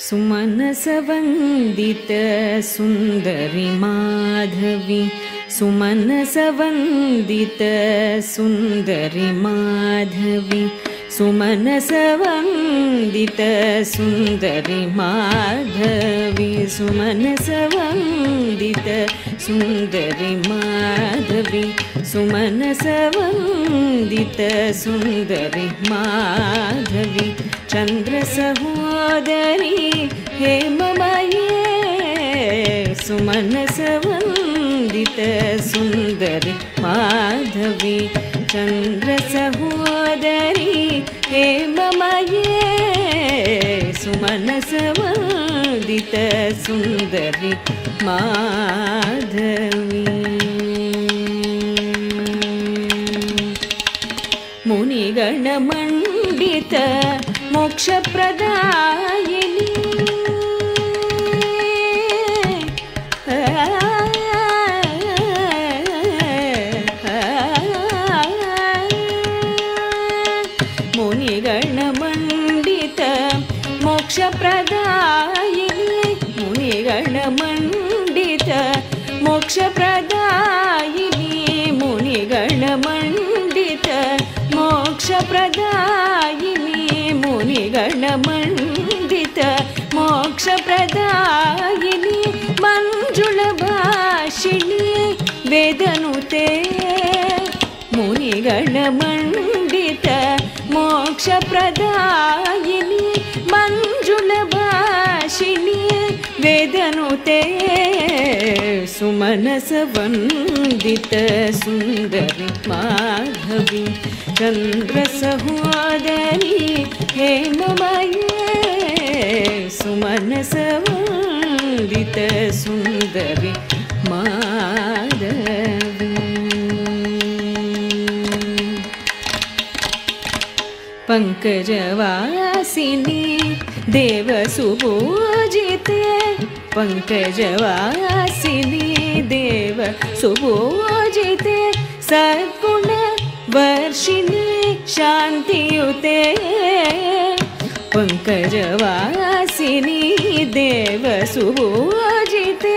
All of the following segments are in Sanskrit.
सुमनसवन्दित सुन्दरि माधवी सुमनसवन्दित सुन्दरि माधवी सुमनसवन्दित सुन्दरि माधवी सुमनसवन्दित सुन्दरि माधवी सुमनसवन्दित सुन्दरि माधवी चन्द्रसहोदरी हेममये सुमनसवन्दित सुन्दरि माधवी चन्द्रसहोदरी हेममये सुमनसवन्दित सुन्दरि माधवी मुनिगणमण्डित मोक्षप्रदायिनी मुनिगणमण्डित मोक्षप्रदायिनी मुनिगणमण्डित मोक्षप्रदायिनी मुनिगणमण्डित मोक्षप्रदायिनी मुनिगणमण्डित मोक्षप्रदायिनी मञ्जुलभाषिणी वेदनुते मुनिगणमण्डित मोक्षप्रदायिनी मञ्जुलभाषिणी वेदनुते सुमनसवन्दित सुन्दरि माधवी चन्द्रसहोदरी हेममये सुमनसवन्दित सुन्दरि माधवी पंकजवासिनी देवसुपूजिते पंकजवासिनी देवसुपूजिते सद्गुणवर्षिणी शान्तियुते पंकजवासिनी देवसुपूजिते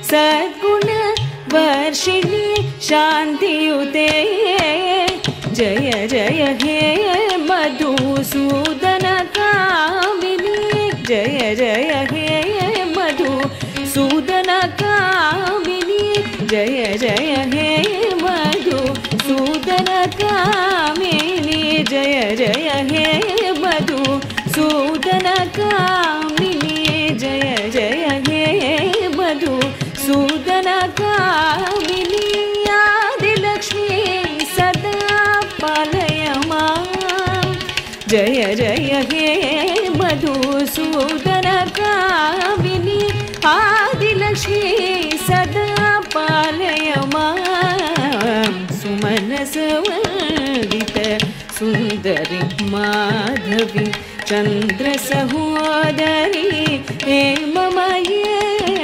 सद्गुणवर्षिणी शान्तियुते जय जय हे मधुसूदन कामिनी जय जय हे मधुसूदन कामिनी जय जय हे मधुसूदन कामिनी जय जय हे मधुसूदन कामिनी जय जय हे मधुसूदन कामिनी आदिलक्ष्मी सदा पालय मां जय जय हे मधुसूदन कामिनी आदिलक्ष्मी सदा पालय मां सुमनसवन्दित सुन्दरि माधवी चन्द्रसहोदरी हेममये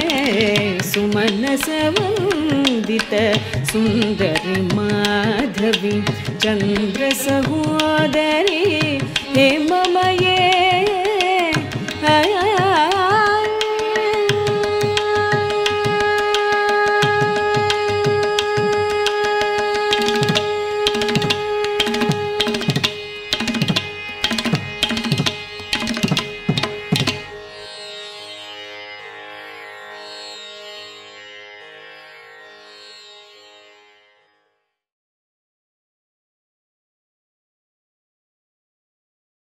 सुमनसवन्दित सुन्दरि माधवी चन्द्रसहोदरी हेम